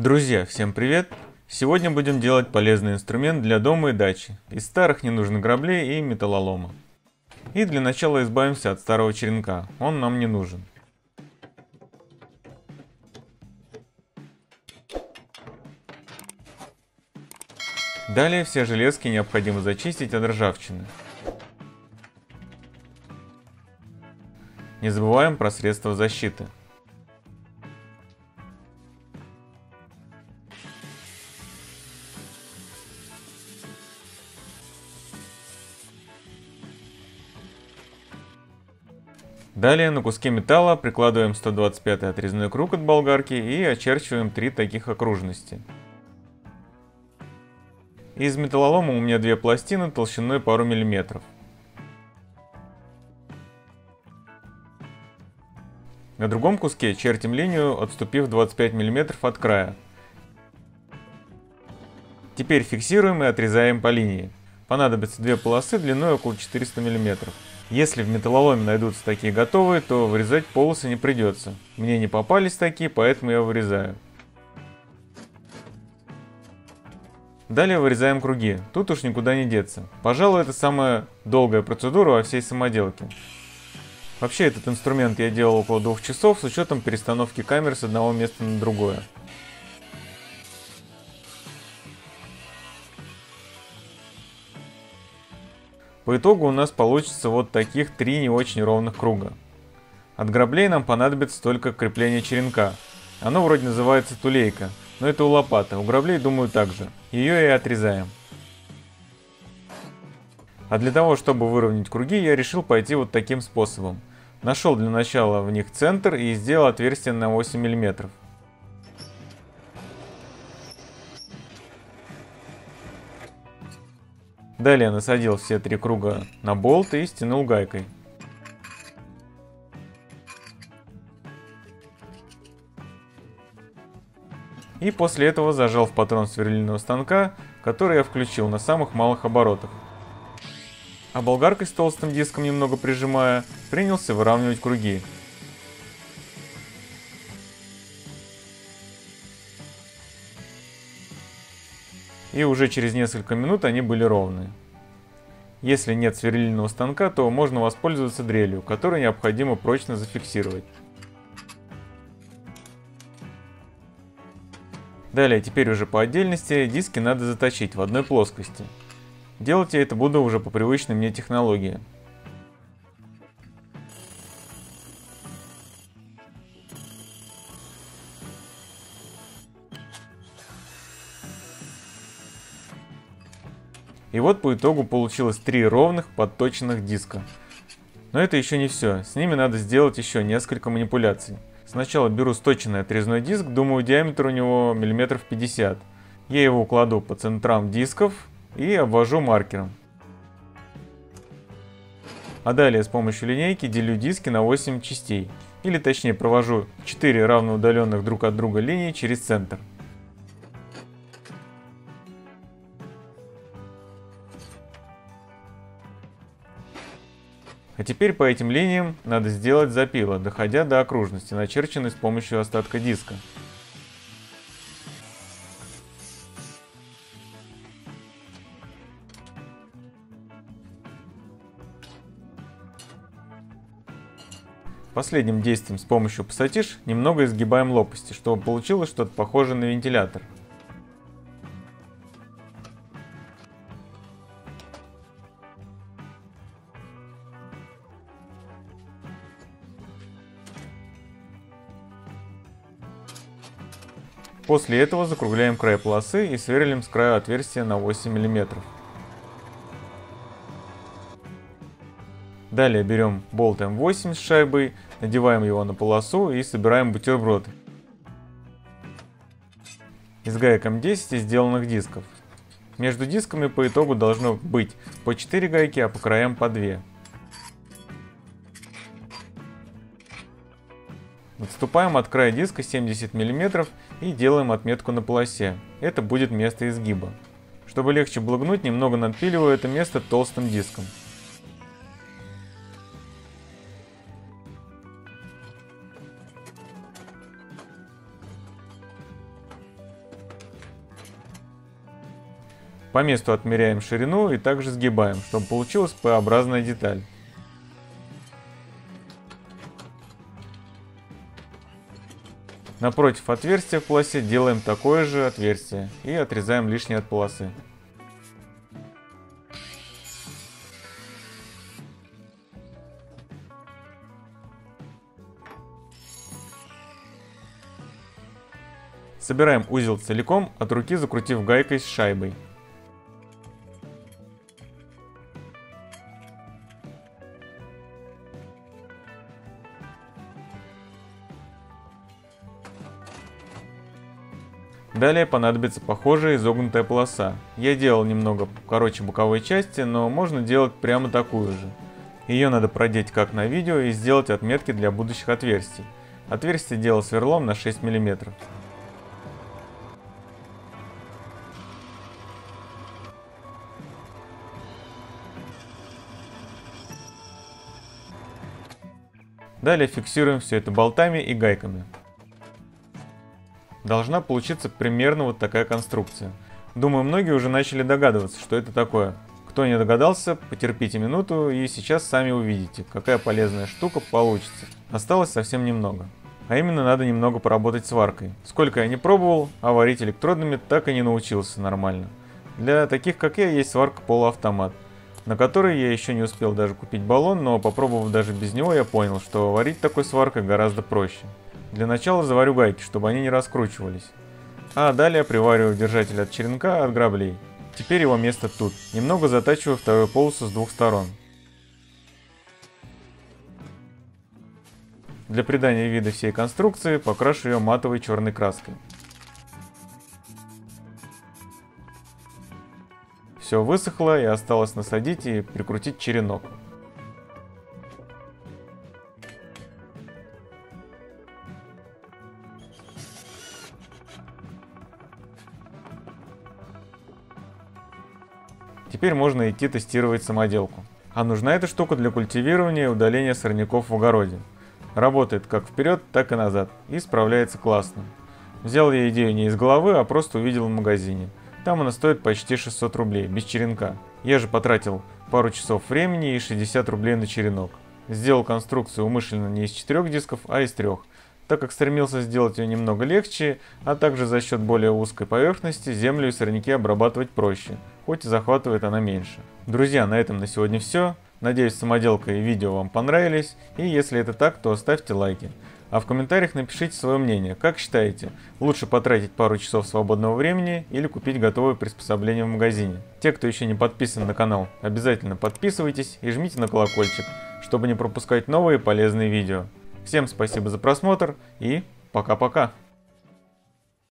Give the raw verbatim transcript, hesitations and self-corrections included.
Друзья, всем привет! Сегодня будем делать полезный инструмент для дома и дачи из старых ненужных граблей и металлолома. И для начала избавимся от старого черенка, он нам не нужен. Далее все железки необходимо зачистить от ржавчины. Не забываем про средства защиты. Далее на куске металла прикладываем сто двадцать пятый отрезной круг от болгарки и очерчиваем три таких окружности. Из металлолома у меня две пластины толщиной пару миллиметров. На другом куске чертим линию, отступив двадцать пять миллиметров от края. Теперь фиксируем и отрезаем по линии. Понадобится две полосы длиной около четырёхсот миллиметров. Если в металлоломе найдутся такие готовые, то вырезать полосы не придется. Мне не попались такие, поэтому я вырезаю. Далее вырезаем круги. Тут уж никуда не деться. Пожалуй, это самая долгая процедура во всей самоделке. Вообще, этот инструмент я делал около двух часов с учетом перестановки камер с одного места на другое. По итогу у нас получится вот таких три не очень ровных круга. От граблей нам понадобится только крепление черенка. Оно вроде называется тулейка, но это у лопаты, у граблей, думаю, так же. Ее и отрезаем. А для того, чтобы выровнять круги, я решил пойти вот таким способом. Нашел для начала в них центр и сделал отверстие на восемь миллиметров. Далее насадил все три круга на болт и стянул гайкой. И после этого зажал в патрон сверлильного станка, который я включил на самых малых оборотах. А болгаркой с толстым диском, немного прижимая, принялся выравнивать круги. И уже через несколько минут они были ровные. Если нет сверлильного станка, то можно воспользоваться дрелью, которую необходимо прочно зафиксировать. Далее, теперь уже по отдельности, диски надо заточить в одной плоскости. Делать я это буду уже по привычной мне технологии. И вот по итогу получилось три ровных подточенных диска. Но это еще не все, с ними надо сделать еще несколько манипуляций. Сначала беру сточенный отрезной диск, думаю, диаметр у него миллиметров пятьдесят. Я его кладу по центрам дисков и обвожу маркером. А далее с помощью линейки делю диски на восемь частей. Или точнее провожу четыре равноудаленных друг от друга линии через центр. А теперь по этим линиям надо сделать запилы, доходя до окружности, начерченной с помощью остатка диска. Последним действием с помощью пассатиж немного изгибаем лопасти, чтобы получилось что-то похожее на вентилятор. После этого закругляем край полосы и сверлим с краю отверстия на восемь миллиметров. Далее берем болт эм восемь с шайбой, надеваем его на полосу и собираем бутерброд из гаек эм десять и сделанных дисков. Между дисками по итогу должно быть по четыре гайки, а по краям по две. Отступаем от края диска семьдесят миллиметров и делаем отметку на полосе. Это будет место изгиба. Чтобы легче было гнуть, немного надпиливаю это место толстым диском. По месту отмеряем ширину и также сгибаем, чтобы получилась П-образная деталь. Напротив отверстия в полосе делаем такое же отверстие и отрезаем лишнее от полосы. Собираем узел целиком, от руки закрутив гайкой с шайбой. Далее понадобится похожая изогнутая полоса. Я делал немного короче боковой части, но можно делать прямо такую же. Ее надо продеть как на видео и сделать отметки для будущих отверстий. Отверстие делал сверлом на шесть миллиметров. Далее фиксируем все это болтами и гайками. Должна получиться примерно вот такая конструкция. Думаю, многие уже начали догадываться, что это такое. Кто не догадался, потерпите минуту и сейчас сами увидите, какая полезная штука получится. Осталось совсем немного. А именно надо немного поработать сваркой. Сколько я не пробовал, а варить электродами так и не научился нормально. Для таких как я есть сварка полуавтомат, на которой я еще не успел даже купить баллон, но попробовав даже без него, я понял, что варить такой сваркой гораздо проще. Для начала заварю гайки, чтобы они не раскручивались. А далее привариваю держатель от черенка от граблей. Теперь его место тут. Немного затачиваю вторую полосу с двух сторон. Для придания вида всей конструкции покрашу ее матовой черной краской. Все высохло и осталось насадить и прикрутить черенок. Теперь можно идти тестировать самоделку. А нужна эта штука для культивирования и удаления сорняков в огороде. Работает как вперед, так и назад. И справляется классно. Взял я идею не из головы, а просто увидел в магазине. Там она стоит почти шестьсот рублей, без черенка. Я же потратил пару часов времени и шестьдесят рублей на черенок. Сделал конструкцию умышленно не из четырех дисков, а из трех, так как стремился сделать ее немного легче, а также за счет более узкой поверхности землю и сорняки обрабатывать проще, хоть и захватывает она меньше. Друзья, на этом на сегодня все. Надеюсь, самоделка и видео вам понравились, и если это так, то ставьте лайки. А в комментариях напишите свое мнение, как считаете, лучше потратить пару часов свободного времени или купить готовое приспособление в магазине. Те, кто еще не подписан на канал, обязательно подписывайтесь и жмите на колокольчик, чтобы не пропускать новые полезные видео. Всем спасибо за просмотр и пока-пока!